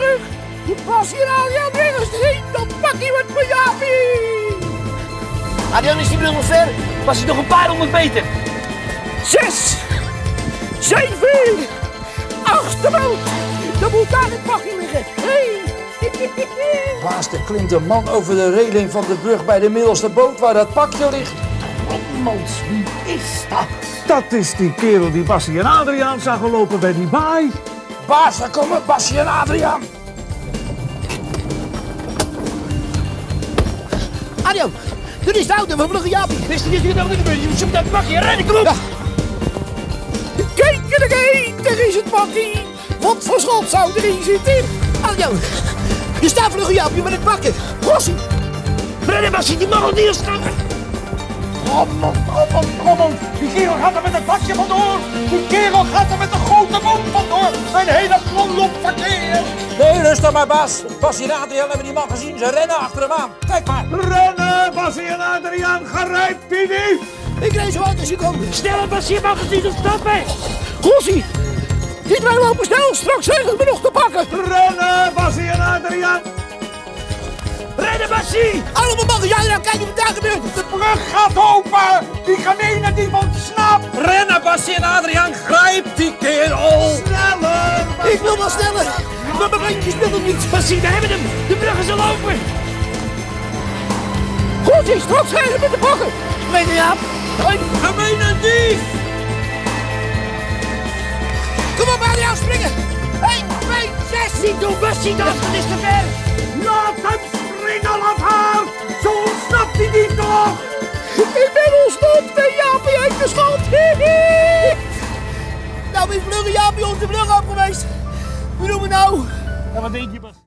brug. Die Bassie en Adriaan ergens heen, dan pak je wat voor Jaapie. Adriaan, is die brug nog ver? Was hij nog een paar 100 meter? 6, 7, 8 boot. Dan moet daar een pakje liggen. Hey. Baas, er klimt een man over de reling van de brug bij de middelste boot waar dat pakje ligt. Mans, wie is dat? Dat is die kerel die Bassie en Adriaan zagen lopen bij die baai. Baas, daar komen Bassie en Adriaan. Adriaan, dit is de auto van Vlugge Jaapie. Wist je niet wat er gebeurt? Je moet zoeken naar het pakje. Rennen, kom op! Ja. Kijk er is het pakje. Wat voor schot zou erin zitten? Adriaan, je staat Vlugge Jaapie met het pakje. Rossie. Rennen, Bassie, die mag nog niet stappen. Kom. Die kerel gaat er met een pakje vandoor. Die kerel gaat er met een grote boot vandoor. Een hele klomp verkeer. Nee, rustig maar, baas. Bassie en Adriaan hebben die man gezien. Ze rennen achter hem aan. Kijk maar. Rennen, Bassie en Adriaan, grijpt die niet. Ik reed zo hard als je kan. Sneller, Bassie, je mag het niet stoppen. Rossie, die twee lopen snel. Straks zijn we nog te pakken. Rennen, Bassie en Adriaan. Rennen, Bassie! Allemaal mag jij nou kijken wat daar gebeurt. De brug gaat open. Die gemene die ontsnapt. Rennen, Bassie en Adriaan. Grijp die kerel. Sneller. Ik wil wel sneller. Maar mijn beentjes willen niet. Bassie, we hebben hem! De brug is al open! Rossie, straks zijn we met de pakken. Meneer Jaap. Gemene dief. Kom op, Adriaan, springen. 1, 2, 6. Niet doen, Bassie, dat is te ver! Laat hem springen, lafaard. Zo ontsnapt hij niet toch. Ik ben ontsnapt en Jaapie heeft de schuld. Nou is Vlugge Jaapie onze brug op geweest. Wat doen we nou? En wat denk je, Bas?